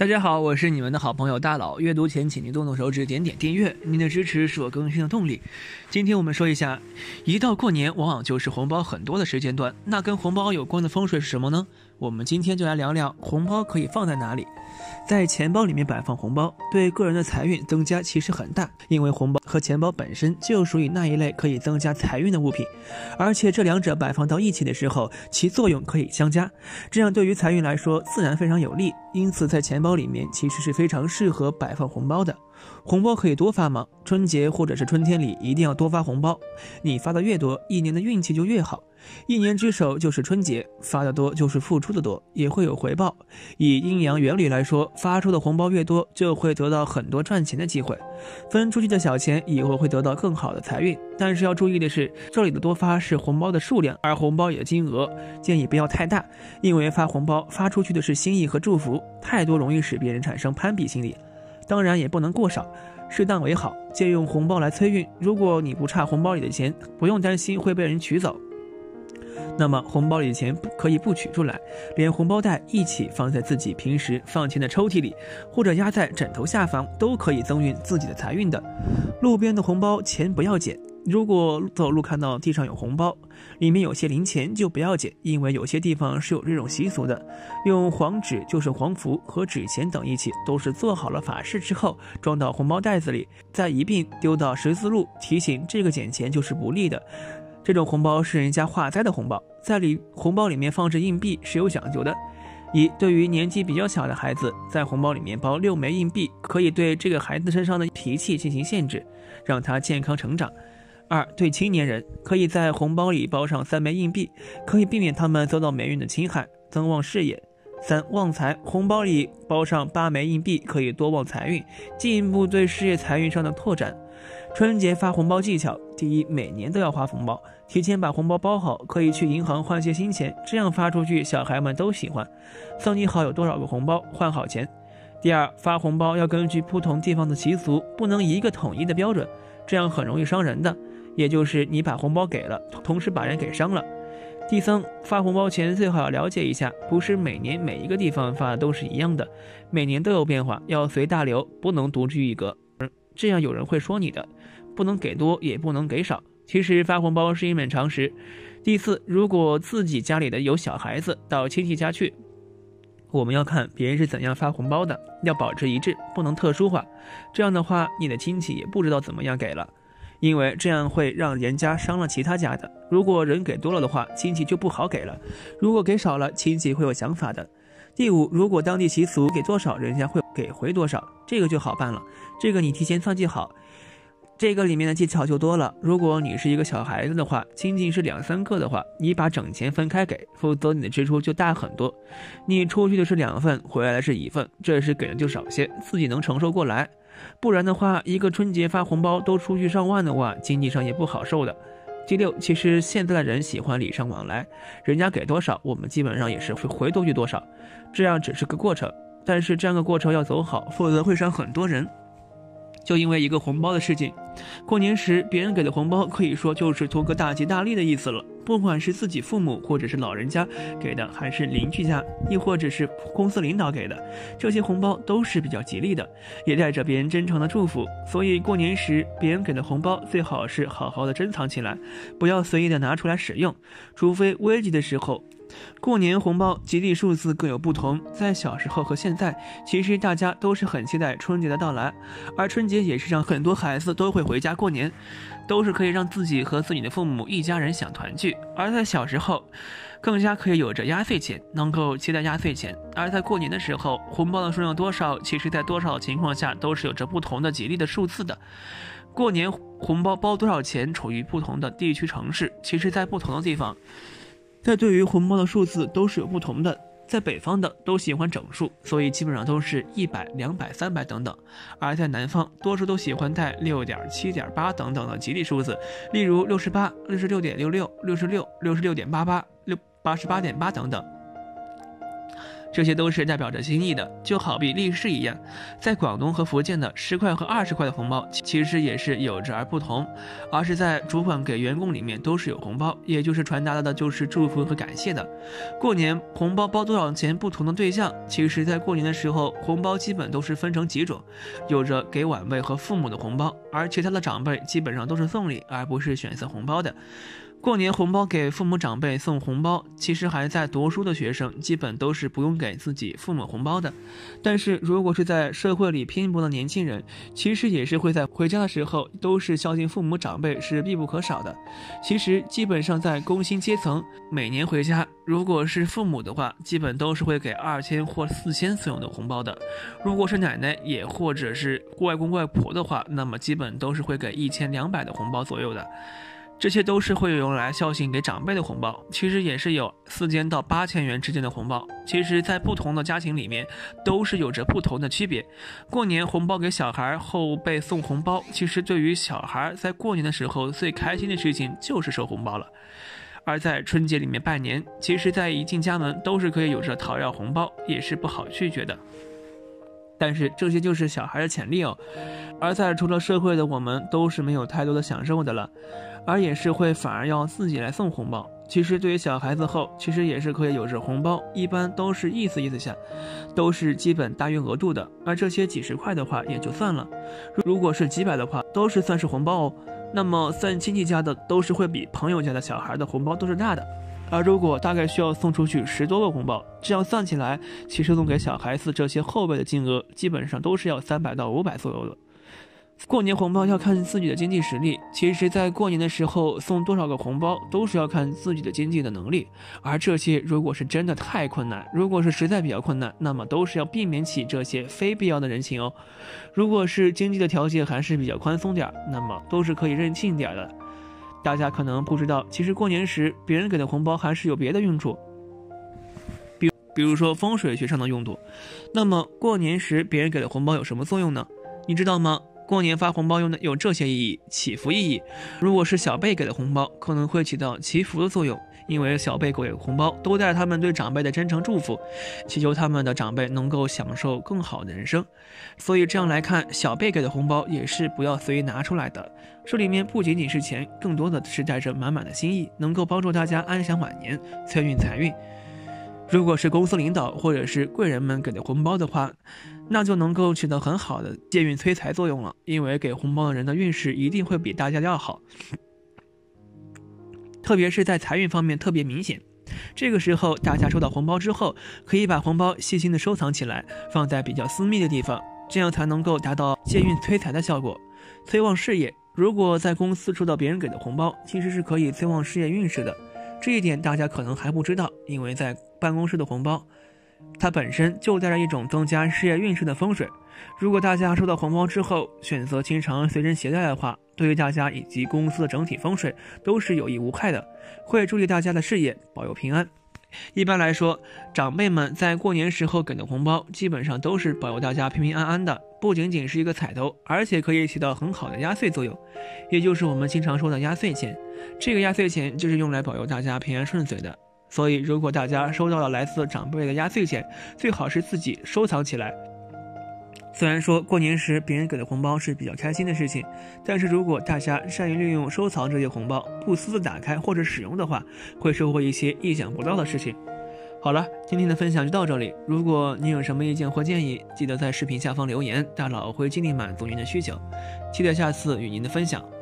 大家好，我是你们的好朋友大佬。阅读前请您动动手指点点订阅，您的支持是我更新的动力。今天我们说一下，一到过年往往就是红包很多的时间段，那跟红包有关的风水是什么呢？我们今天就来聊聊红包可以放在哪里。在钱包里面摆放红包，对个人的财运增加其实很大，因为红包和钱包本身就属于那一类可以增加财运的物品，而且这两者摆放到一起的时候，其作用可以相加，这样对于财运来说自然非常有利。因此在钱包里面其实是非常适合摆放红包的。红包可以多发吗？春节或者是春天里一定要多发红包，你发的越多，一年的运气就越好。一年之首就是春节，发的多就是付出的多，也会有回报。以阴阳原理来说，发出的红包越多，就会得到很多赚钱的机会，分出去的小钱以后会得到更好的财运。但是要注意的是，这里的多发是红包的数量，而红包里的金额建议不要太大，因为发红包发出去的是心意和祝福，太多容易使别人产生攀比心理。当然也不能过少，适当为好，借用红包来催运。如果你不差红包里的钱，不用担心会被人取走，那么红包里的钱可以不取出来，连红包袋一起放在自己平时放钱的抽屉里，或者压在枕头下方，都可以增运自己的财运的。路边的红包钱不要捡，如果走路看到地上有红包，里面有些零钱就不要捡，因为有些地方是有这种习俗的，用黄纸就是黄符和纸钱等一起，都是做好了法事之后装到红包袋子里，再一并丢到十字路，提醒这个捡钱就是不利的。这种红包是人家化灾的红包，在红包里面放置硬币是有讲究的。一，对于年纪比较小的孩子，在红包里面包6枚硬币，可以对这个孩子身上的脾气进行限制，让他健康成长。二，对青年人，可以在红包里包上3枚硬币，可以避免他们遭到霉运的侵害，增旺事业。三，旺财，红包里包上8枚硬币，可以多旺财运，进一步对事业财运上的拓展。春节发红包技巧：第一，每年都要发红包，提前把红包包好，可以去银行换些新钱，这样发出去小孩们都喜欢。算计好有多少个红包，换好钱。第二，发红包要根据不同地方的习俗，不能一个统一的标准，这样很容易伤人的，也就是你把红包给了，同时把人给伤了。第三，发红包前最好要了解一下，不是每年每一个地方发的都是一样的，每年都有变化，要随大流，不能独具一格，这样有人会说你的。不能给多也不能给少，其实发红包是一门常识。第四，如果自己家里的有小孩子到亲戚家去，我们要看别人是怎样发红包的，要保持一致，不能特殊化，这样的话你的亲戚也不知道怎么样给了，因为这样会让人家伤了其他家的。如果人给多了的话，亲戚就不好给了，如果给少了，亲戚会有想法的。第五，如果当地习俗给多少，人家会给回多少，这个就好办了，这个你提前算计好，这个里面的技巧就多了。如果你是一个小孩子的话，亲戚是2、3个的话，你把整钱分开给，否则你的支出就大很多。你出去的是2份，回来的是1份，这时给的就少些，自己能承受过来。不然的话，一个春节发红包都出去上万的话，经济上也不好受的。第六，其实现在的人喜欢礼尚往来，人家给多少，我们基本上也是回多去多少，这样只是个过程，但是这样的过程要走好，否则会伤很多人。就因为一个红包的事情，过年时别人给的红包可以说就是图个大吉大利的意思了，不管是自己父母或者是老人家给的，还是邻居家，亦或者是公司领导给的，这些红包都是比较吉利的，也带着别人真诚的祝福。所以过年时别人给的红包最好是好好的珍藏起来，不要随意的拿出来使用，除非危急的时候。过年红包吉利数字各有不同，在小时候和现在，其实大家都是很期待春节的到来，而春节也是让很多孩子都会回家过年，都是可以让自己和自己的父母一家人想团聚。而在小时候更加可以有着压岁钱，能够期待压岁钱。而在过年的时候，红包的数量多少，其实在多少情况下都是有着不同的吉利的数字的。过年红包包多少钱处于不同的地区城市，其实在不同的地方，在对于红包的数字都是有不同的，在北方的都喜欢整数，所以基本上都是100、200、300等等，而在南方多数都喜欢带6点、7点、8等等的吉利数字，例如68、66.66、66、66.88、88.8等等。 这些都是代表着心意的，就好比利是一样，在广东和福建的10块和20块的红包其实也是有着而不同，而是在主管给员工里面都是有红包，也就是传达的就是祝福和感谢的。过年红包包多少钱不同的对象，其实在过年的时候红包基本都是分成几种，有着给晚辈和父母的红包，而其他的长辈基本上都是送礼而不是选择红包的。过年红包给父母长辈送红包，其实还在读书的学生基本都是不用给自己父母红包的，但是如果是在社会里拼搏的年轻人，其实也是会在回家的时候都是孝敬父母长辈是必不可少的。其实基本上在工薪阶层，每年回家如果是父母的话，基本都是会给2000或4000左右的红包的，如果是奶奶也或者是外公外婆的话，那么基本都是会给1200的红包左右的。这些都是会用来孝敬给长辈的红包，其实也是有4000到8000元之间的红包，其实在不同的家庭里面都是有着不同的区别。过年红包给小孩后辈送红包，其实对于小孩在过年的时候最开心的事情就是收红包了。而在春节里面拜年，其实在一进家门都是可以有着讨要红包，也是不好拒绝的。但是这些就是小孩的潜力哦，而在除了社会的我们都是没有太多的享受的了，而也是会反而要自己来送红包。其实对于小孩子后，其实也是可以有着红包，一般都是意思下，都是基本大约额度的，而这些几十块的话也就算了，如果是几百的话都是算是红包哦。那么算亲戚家的都是会比朋友家的小孩的红包都是大的，而如果大概需要送出去10多个红包，这样算起来，其实送给小孩子这些后辈的金额基本上都是要300到500左右的。过年红包要看自己的经济实力，其实在过年的时候送多少个红包都是要看自己的经济的能力，而这些如果是真的太困难，如果是实在比较困难，那么都是要避免起这些非必要的人情哦。如果是经济的条件还是比较宽松点，那么都是可以任性点的。大家可能不知道，其实过年时别人给的红包还是有别的用处，比如说风水学上的用途。那么过年时别人给的红包有什么作用呢？你知道吗？过年发红包用的有这些意义：祈福意义。如果是小辈给的红包，可能会起到祈福的作用，因为小辈给红包都带他们对长辈的真诚祝福，祈求他们的长辈能够享受更好的人生。所以这样来看，小辈给的红包也是不要随意拿出来的，这里面不仅仅是钱，更多的是带着满满的心意，能够帮助大家安享晚年，催运财运。如果是公司领导或者是贵人们给的红包的话，那就能够起到很好的借运催财作用了，因为给红包的人的运势一定会比大家要好，特别是在财运方面特别明显。这个时候大家收到红包之后，可以把红包细心的收藏起来，放在比较私密的地方，这样才能够达到借运催财的效果，催旺事业。如果在公司收到别人给的红包，其实是可以催旺事业运势的，这一点大家可能还不知道，因为在办公室的红包它本身就带着一种增加事业运势的风水。如果大家收到红包之后选择经常随身携带的话，对于大家以及公司的整体风水都是有益无害的，会助力大家的事业保佑平安。一般来说，长辈们在过年时候给的红包基本上都是保佑大家平平安安的，不仅仅是一个彩头，而且可以起到很好的压岁作用，也就是我们经常说的压岁钱。这个压岁钱就是用来保佑大家平安顺遂的。所以如果大家收到了来自长辈的压岁钱，最好是自己收藏起来。虽然说过年时别人给的红包是比较开心的事情，但是如果大家善于利用收藏这些红包，不私自打开或者使用的话，会收获一些意想不到的事情。好了，今天的分享就到这里，如果你有什么意见或建议，记得在视频下方留言，大佬会尽力满足您的需求。期待下次与您的分享。